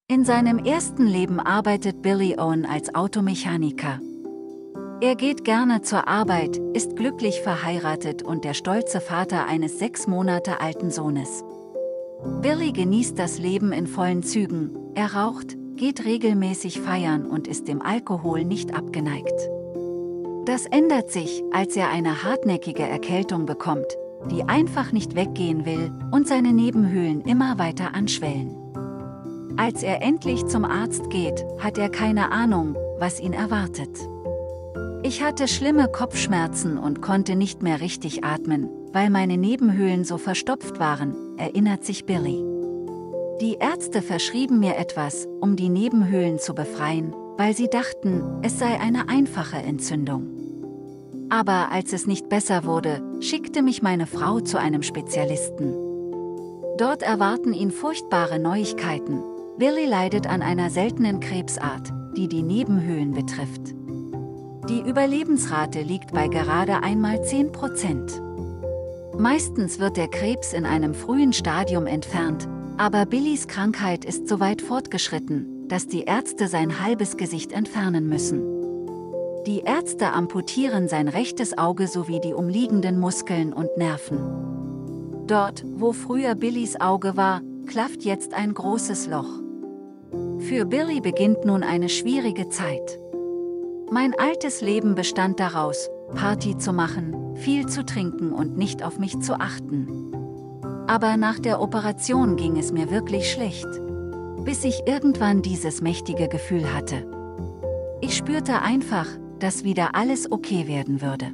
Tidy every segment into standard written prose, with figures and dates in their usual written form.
In seinem ersten Leben arbeitet Billy Owen als Automechaniker. Er geht gerne zur Arbeit, ist glücklich verheiratet und der stolze Vater eines 6 Monate alten Sohnes. Billy genießt das Leben in vollen Zügen, er raucht, geht regelmäßig feiern und ist dem Alkohol nicht abgeneigt. Das ändert sich, als er eine hartnäckige Erkältung bekommt, die einfach nicht weggehen will und seine Nebenhöhlen immer weiter anschwellen. Als er endlich zum Arzt geht, hat er keine Ahnung, was ihn erwartet. Ich hatte schlimme Kopfschmerzen und konnte nicht mehr richtig atmen, weil meine Nebenhöhlen so verstopft waren, erinnert sich Billy. Die Ärzte verschrieben mir etwas, um die Nebenhöhlen zu befreien, weil sie dachten, es sei eine einfache Entzündung. Aber als es nicht besser wurde, schickte mich meine Frau zu einem Spezialisten. Dort erwarten ihn furchtbare Neuigkeiten. Billy leidet an einer seltenen Krebsart, die die Nebenhöhlen betrifft. Die Überlebensrate liegt bei gerade einmal 10%. Meistens wird der Krebs in einem frühen Stadium entfernt, aber Billys Krankheit ist so weit fortgeschritten, dass die Ärzte sein halbes Gesicht entfernen müssen. Die Ärzte amputieren sein rechtes Auge sowie die umliegenden Muskeln und Nerven. Dort, wo früher Billys Auge war, klafft jetzt ein großes Loch. Für Billy beginnt nun eine schwierige Zeit. Mein altes Leben bestand daraus, Party zu machen, viel zu trinken und nicht auf mich zu achten. Aber nach der Operation ging es mir wirklich schlecht, bis ich irgendwann dieses mächtige Gefühl hatte. Ich spürte einfach, dass wieder alles okay werden würde.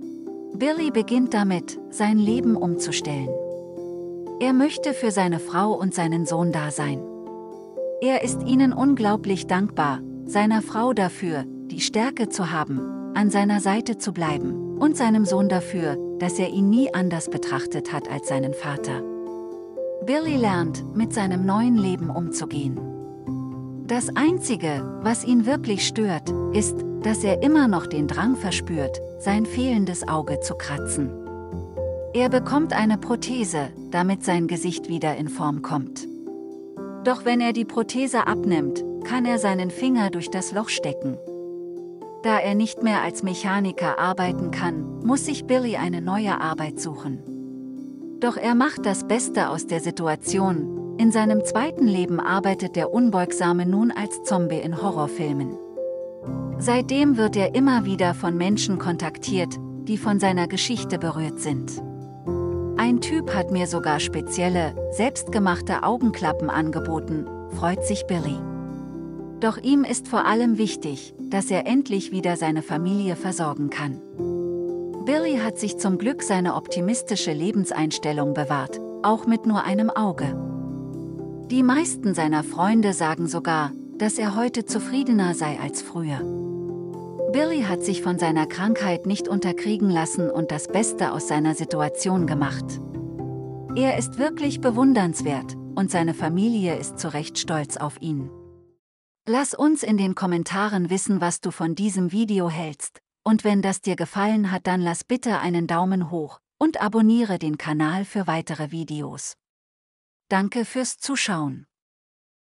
Billy beginnt damit, sein Leben umzustellen. Er möchte für seine Frau und seinen Sohn da sein. Er ist ihnen unglaublich dankbar, seiner Frau dafür, die Stärke zu haben, an seiner Seite zu bleiben, und seinem Sohn dafür, dass er ihn nie anders betrachtet hat als seinen Vater. Billy lernt, mit seinem neuen Leben umzugehen. Das Einzige, was ihn wirklich stört, ist, dass er immer noch den Drang verspürt, sein fehlendes Auge zu kratzen. Er bekommt eine Prothese, damit sein Gesicht wieder in Form kommt. Doch wenn er die Prothese abnimmt, kann er seinen Finger durch das Loch stecken. Da er nicht mehr als Mechaniker arbeiten kann, muss sich Billy eine neue Arbeit suchen. Doch er macht das Beste aus der Situation. In seinem zweiten Leben arbeitet der Unbeugsame nun als Zombie in Horrorfilmen. Seitdem wird er immer wieder von Menschen kontaktiert, die von seiner Geschichte berührt sind. Ein Typ hat mir sogar spezielle, selbstgemachte Augenklappen angeboten, freut sich Billy. Doch ihm ist vor allem wichtig, dass er endlich wieder seine Familie versorgen kann. Billy hat sich zum Glück seine optimistische Lebenseinstellung bewahrt, auch mit nur einem Auge. Die meisten seiner Freunde sagen sogar, dass er heute zufriedener sei als früher. Billy hat sich von seiner Krankheit nicht unterkriegen lassen und das Beste aus seiner Situation gemacht. Er ist wirklich bewundernswert, und seine Familie ist zu Recht stolz auf ihn. Lass uns in den Kommentaren wissen, was du von diesem Video hältst, und wenn das dir gefallen hat, dann lass bitte einen Daumen hoch und abonniere den Kanal für weitere Videos. Danke fürs Zuschauen.